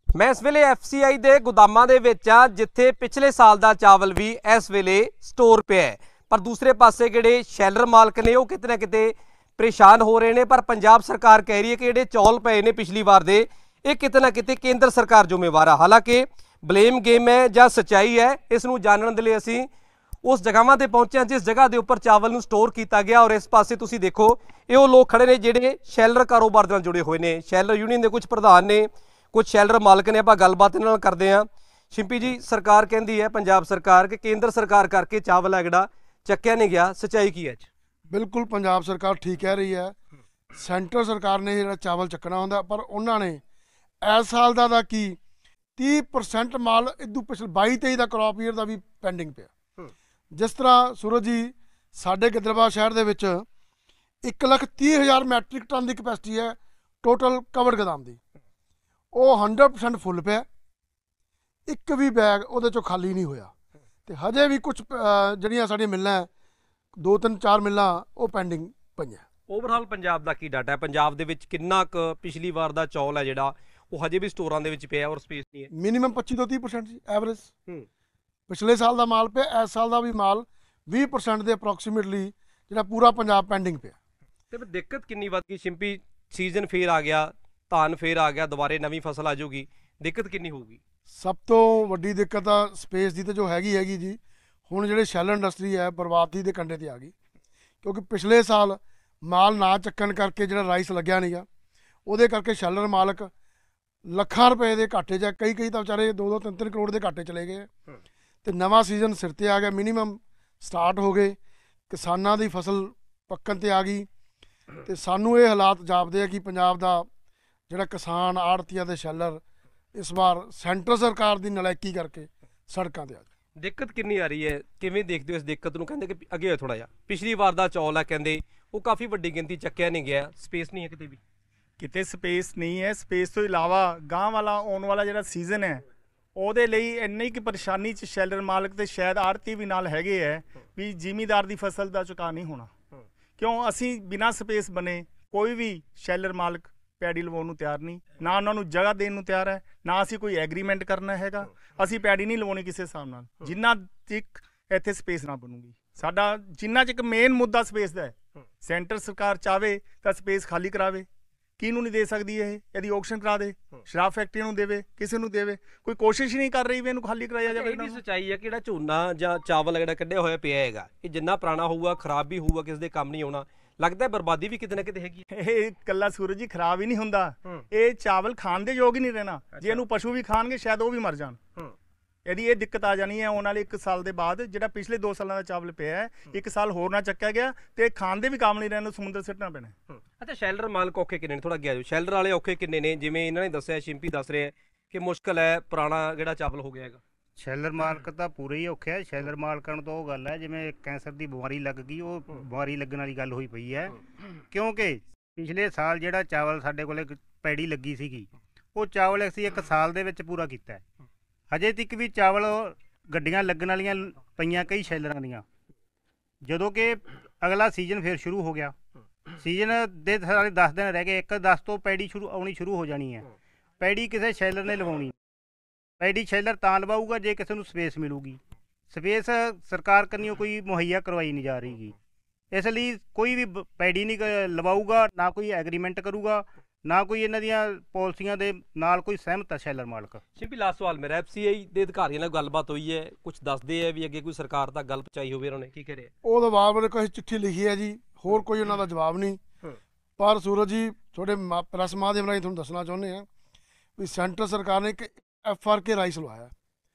मैं इस वेले FCI ਦੇ ਗੋਦਾਮਾਂ ਦੇ ਵਿੱਚ ਆ ਜਿੱਥੇ ਪਿਛਲੇ ਸਾਲ ਦਾ ਚਾਵਲ ਵੀ ਇਸ ਵੇਲੇ ਸਟੋਰ ਪਿਆ ਹੈ। ਪਰ ਦੂਸਰੇ ਪਾਸੇ ਜਿਹੜੇ ਸ਼ੈਲਰ ਮਾਲਕ ਨੇ ਉਹ ਕਿਤੇ ਨਾ ਕਿਤੇ ਪਰੇਸ਼ਾਨ ਹੋ ਰਹੇ ਨੇ। ਪਰ ਪੰਜਾਬ ਸਰਕਾਰ ਕਹਿ ਰਹੀ ਹੈ ਕਿ ਜਿਹੜੇ ਚੌਲ ਪਏ ਨੇ ਪਿਛਲੀ ਵਾਰ ਦੇ ਇਹ ਕਿਤੇ ਨਾ ਕਿਤੇ ਕੇਂਦਰ ਸਰਕਾਰ ਜ਼ਿੰਮੇਵਾਰ ਆ। ਹਾਲਾਂਕਿ ਬਲੇਮ ਗੇਮ ਹੈ ਜਾਂ ਸੱਚਾਈ ਹੈ, ਇਸ ਨੂੰ ਜਾਣਨ ਦੇ ਲਈ ਅਸੀਂ उस जगहों पर पहुंचे जिस जगह के उपर चावल नूं स्टोर किया गया। और इस पासे तुसीं देखो ये लोग खड़े ने जिहड़े शैलर कारोबार नाल जुड़े हुए ने। शैलर यूनियन के कुछ प्रधान ने, कुछ शैलर मालक ने। आपां गलबात इन्हां नाल करदे हां। शिंपी जी, सरकार कहती है पंजाब सरकार कि केंद्र सरकार करके चावल है जिहड़ा चक्या नहीं गया, सच्चाई की है? बिल्कुल पंजाब सरकार ठीक कह रही है। सेंटर सरकार ने जिहड़ा चावल चकना हुंदा, पर उन्होंने इस साल दा की 30% माल इदू पिछले 22-23 का क्रॉप ईयर का भी पेंडिंग पिया। जिस तरह सूरज जी साढ़े गिद्दड़बाह शहर के 1,30,000 मैट्रिक टन की कैपेसिटी है टोटल कवर्ड गोदाम की, वो 100% फुल पे, एक भी बैग वो खाली नहीं होया। तो हजे भी कुछ जड़ियाँ साड़ियाँ मिलां 2-3-4 मिलां वो पेंडिंग पईयां। ओवरऑल पंजाब का की डाटा है? पंजाब दे विच किन्ना क पिछली वार दा चौल है जिहड़ा वो हजे भी स्टोरां दे विच पिया और स्पेस नहीं है? मिनीमम 25-30% जी एवरेज। पिछले साल का माल पे इस साल का भी माल 20% के अप्रोक्सीमेटली जो पूरा पंजाब पेंडिंग पे। तो दिक्कत कितनी वध गई शिंपी? सीजन फिर आ गया, धान फिर आ गया, दोबारे नवी फसल आ जाऊगी, दिक्कत कितनी होगी? सब तो वड्डी दिक्कत आ स्पेस की तो जो हैगी जी हुण जिहड़े शैल इंडस्ट्री है बर्बादी के कंढे ते आ गई। क्योंकि पिछले साल माल ना चक्कन करके जिहड़ा राइस लग्या नहीं गा, उहदे करके शैलर मालक ਲੱਖਾਂ रुपए के घाटे च, कई तो बेचारे 2-3 करोड़ के घाटे चले गए। तो नवा सीजन सिर ते आ गया, मिनीमम स्टार्ट हो गए, किसानों की फसल पक्कन ते आ गई। तो सानू ये हालात जापदे कि पंजाब का जिहड़ा किसान आड़तीआ ते शैलर इस बार सेंटर सरकार की नलायकी करके सड़कों ते आ गए। दिक्कत कितनी आ रही है, किवें देखते हो इस दिक्कत नूं? कहंदे कि अगे थोड़ा जिहा पिछली वार दा चौल है, कहंदे वो काफ़ी वड्डी गिनती चक्या नहीं गया, स्पेस नहीं है किते भी, किते स्पेस नहीं है। स्पेस तो इलावा गांह वाला आने वाला जिहड़ा सीजन है ਉਹਦੇ ਲਈ ਇੰਨੀ ਕਿ ਪਰੇਸ਼ਾਨੀ ਚ ਸ਼ੈਲਰ ਮਾਲਕ ਤੇ ਸ਼ਾਇਦ ਆੜਤੀ ਵੀ ਨਾਲ ਹੈਗੇ ਹੈ ਵੀ ਜ਼ਿਮੀਦਾਰ ਦੀ ਫਸਲ ਦਾ ਚੁਕਾ ਨਹੀਂ ਹੋਣਾ। ਕਿਉਂ? ਅਸੀਂ ਬਿਨਾਂ ਸਪੇਸ ਬਣੇ ਕੋਈ ਵੀ ਸ਼ੈਲਰ ਮਾਲਕ ਪੈੜੀ ਲਵਾਉਣ ਨੂੰ ਤਿਆਰ ਨਹੀਂ, ਨਾ ਉਹਨਾਂ ਨੂੰ ਜਗ੍ਹਾ ਦੇਣ ਨੂੰ ਤਿਆਰ ਹੈ, ਨਾ ਅਸੀਂ ਕੋਈ ਐਗਰੀਮੈਂਟ ਕਰਨਾ ਹੈਗਾ। ਅਸੀਂ ਪੈੜੀ ਨਹੀਂ ਲਵਾਉਣੀ ਕਿਸੇ ਹਿਸਾਬ ਨਾਲ ਜਿੰਨਾ ਤੱਕ ਇੱਥੇ ਸਪੇਸ ਨਾ ਬਣੂਗੀ। ਸਾਡਾ ਜਿੰਨਾ ਚ ਇੱਕ ਮੇਨ ਮੁੱਦਾ ਸਪੇਸ ਦਾ ਹੈ। ਸੈਂਟਰ ਸਰਕਾਰ ਚਾਹਵੇ ਤਾਂ ਸਪੇਸ ਖਾਲੀ ਕਰਾਵੇ, ਕਿਹਨੂੰ ਨਹੀਂ ਦੇ ਸਕਦੀ ਇਹ? ਇਹਦੀ ਆਕਸ਼ਨ ਕਰਾ ਦੇ, ਸ਼ਰਾਬ ਫੈਕਟਰੀ ਨੂੰ ਦੇਵੇ, ਕਿਸੇ ਨੂੰ ਦੇਵੇ। ਕੋਈ ਕੋਸ਼ਿਸ਼ ਨਹੀਂ ਕਰ ਰਹੀ ਵੀ ਇਹਨੂੰ ਖਾਲੀ ਕਰਾਇਆ ਜਾਵੇ। ਇਹ ਵੀ ਸੱਚਾਈ ਹੈ ਕਿ ਜਿਹੜਾ ਝੋਨਾ ਜਾਂ ਚਾਵਲ ਜਿਹੜਾ ਕੱਢਿਆ ਹੋਇਆ ਪਿਆ ਹੈਗਾ ਇਹ ਜਿੰਨਾ ਪੁਰਾਣਾ ਹੋਊਗਾ ਖਰਾਬ ਵੀ ਹੋਊਗਾ, ਕਿਸੇ ਦੇ ਕੰਮ ਨਹੀਂ ਆਉਣਾ। ਲੱਗਦਾ ਬਰਬਾਦੀ ਵੀ ਕਿਤੇ ਨਾ ਕਿਤੇ ਹੈਗੀ। ਇਹ ਕੱਲਾ ਸੂਰਜ ਜੀ ਖਰਾਬ ਹੀ ਨਹੀਂ ਹੁੰਦਾ, ਇਹ ਚਾਵਲ ਖਾਣ ਦੇ ਯੋਗ ਹੀ ਨਹੀਂ ਰਹਿਣਾ। ਜੇ ਇਹਨੂੰ ਪਸ਼ੂ ਵੀ ਖਾਣਗੇ ਸ਼ਾਇਦ ਉਹ ਵੀ ਮਰ ਜਾਣ। ਇਹਦੀ ਇਹ ਦਿੱਕਤ ਆ ਜਾਣੀ ਹੈ ਆਉਣ ਵਾਲੇ 1 ਸਾਲ ਦੇ ਬਾਅਦ। ਜਿਹੜਾ ਪਿਛਲੇ 2 ਸਾਲਾਂ ਦਾ ਚਾਵਲ ਪਿਆ ਹੈ 1 ਸਾਲ ਹੋਰ ਨਾ ਚੱਕਿਆ ਗਿਆ ਤੇ ਖਾਣ ਦੇ ਵੀ ਕੰਮ ਨਹੀਂ ਰਹਿਣ, ਸਮੁੰਦਰ ਸਿੱਟਣਾ ਪੈਣਾ। अच्छा, शैलर मालक औखे किन्ने ने? थोड़ा अगे आ जाओ। शैलर वाले औखे किन्ने ने? जिवें इन्हां ने दस्सिया, शिंपी दस रहे कि मुश्किल है पुराना जिहड़ा चावल हो गया हैगा। शैलर मालक तो पूरे ही औखे है। शैलर मालकां नूं तो वो गल है जिवें कैंसर की बीमारी लग गई, वो बीमारी लगन वाली गल होई पई है। क्योंकि पिछले साल जिहड़ा चावल साडे कोले पैड़ी लगी सीगी वो चावल असीं 1 साल दे विच पूरा कीता है। हजे तक भी चावल गड्डियां लगन वालियां पईयां कई शैलरां दीयां। जदों कि अगला सीजन फिर शुरू हो गया, सीजन दे सारे 10 दिन रह गए, 1-10 तो पैड़ी आनी शुरू हो जानी है। पैड़ी किसी शैलर ने लवाउणी, पैड़ी शैलर तां लवाऊगा जे किसी नूं स्पेस मिलूगी। स्पेस सरकार कन्नियों कोई मुहैया करवाई नहीं जा रही, इसलिए कोई भी पैड़ी नहीं लवाऊगा, ना कोई एग्रीमेंट करूगा, ना कोई इन्हां दियां पॉलिसियां दे नाल कोई सहमत है शैलर मालक। शिंपी, लास्ट सवाल मेरा, FCI ਦੇ ਅਧਿਕਾਰੀਆਂ ਨਾਲ ਗੱਲਬਾਤ ਹੋਈ ਹੈ? ਕੁਝ ਦੱਸਦੇ ਆ ਵੀ ਅੱਗੇ ਕੋਈ ਸਰਕਾਰ ਤੱਕ ਗੱਲ ਪਹੁੰਚਾਈ ਹੋਵੇ ਉਹਨਾਂ ਨੇ? ਕੀ ਕਰਿਆ? ਉਹ ਤਾਂ ਬਾਅਦ ਵਿੱਚ ਕੋਈ ਚਿੱਠੀ ਲਿਖੀ ਹੈ ਜੀ, ਹੋਰ ਕੋਈ ਉਹਨਾਂ ਦਾ ਜਵਾਬ ਨਹੀਂ। ਪਰ सूरज जी थोड़े प्रेस माध्यम राਹੀਂ ਤੁਹਾਨੂੰ ਦੱਸਣਾ ਚਾਹੁੰਦੇ ਹਾਂ ਵੀ ਸੈਂਟਰ ਸਰਕਾਰ ਨੇ ਇੱਕ FRK ਰਾਈਸ ਲਵਾਇਆ।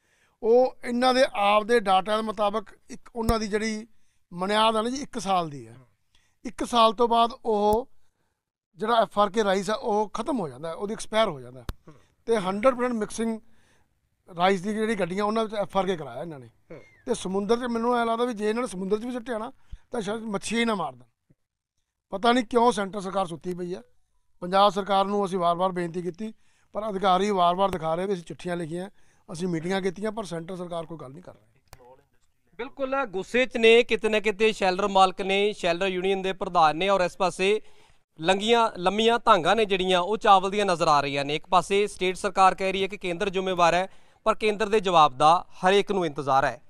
ਉਹ ਇਹਨਾਂ ਦੇ ਆਪ ਦੇ ਡਾਟਾ ਦੇ ਮੁਤਾਬਕ ਇੱਕ ਉਹਨਾਂ ਦੀ ਜਿਹੜੀ ਮਨਿਆਦ ਹੈ ਨਾ ਜੀ 1 ਸਾਲ ਦੀ ਹੈ। 1 ਸਾਲ ਤੋਂ ਬਾਅਦ ਉਹ ਜਿਹੜਾ FRK ਰਾਈਸ ਆ ਉਹ ਖਤਮ ਹੋ ਜਾਂਦਾ, ਉਹਦੀ ਐਕਸਪਾਇਰ ਹੋ ਜਾਂਦਾ। ਤੇ 100% ਮਿਕਸਿੰਗ ਰਾਈਸ ਦੀ ਜਿਹੜੀ ਗੱਡੀਆਂ ਉਹਨਾਂ ਵਿੱਚ FRK ਕਰਾਇਆ ਇਹਨਾਂ ਨੇ। ਤੇ ਸਮੁੰਦਰ 'ਚ ਮੈਨੂੰ ਐਂ ਲੱਗਦਾ ਵੀ ਜੇ ਇਹਨਾਂ ਨੇ ਸਮੁੰਦਰ 'ਚ ਵੀ ਸੁੱਟਿਆ ਨਾ ਤਾਂ ਸ਼ਾਇਦ ਮੱਛੀਆਂ ਹੀ ਨਾ ਮਾਰ ਦੇਣ। ਪਤਾ ਨਹੀਂ ਕਿਉਂ ਸੈਂਟਰ ਸਰਕਾਰ ਸੁੱਤੀ ਪਈ ਆ। ਪੰਜਾਬ ਸਰਕਾਰ ਨੂੰ ਅਸੀਂ ਵਾਰ-ਵਾਰ ਬੇਨਤੀ ਕੀਤੀ ਪਰ ਅਧਿਕਾਰੀ ਵਾਰ-ਵਾਰ ਦਿਖਾ ਰਹੇ ਵੀ ਅਸੀਂ ਚਿੱਠੀਆਂ ਲਿਖੀਆਂ, ਅਸੀਂ ਮੀਟਿੰਗਾਂ ਕੀਤੀਆਂ, ਪਰ ਸੈਂਟਰ ਸਰਕਾਰ ਕੋਈ ਗੱਲ ਨਹੀਂ ਕਰ ਰਹੀ। बिल्कुल गुस्से च ने किते ना किते शैलर मालक ने, शैलर यूनियन के प्रधान ने। और इस पासे ਲੰਮੀਆਂ ਧਾਂਗਾਂ ਨੇ ਜਿਹੜੀਆਂ ਉਹ ਚਾਵਲ ਦੀਆਂ ਨਜ਼ਰ ਆ ਰਹੀਆਂ ਨੇ। ਇੱਕ ਪਾਸੇ ਸਟੇਟ ਸਰਕਾਰ ਕਹਿ ਰਹੀ ਹੈ ਕਿ ਕੇਂਦਰ ਜ਼ਿੰਮੇਵਾਰ ਹੈ, ਪਰ ਕੇਂਦਰ ਦੇ ਜਵਾਬ ਦਾ ਹਰੇਕ ਨੂੰ ਇੰਤਜ਼ਾਰ ਹੈ।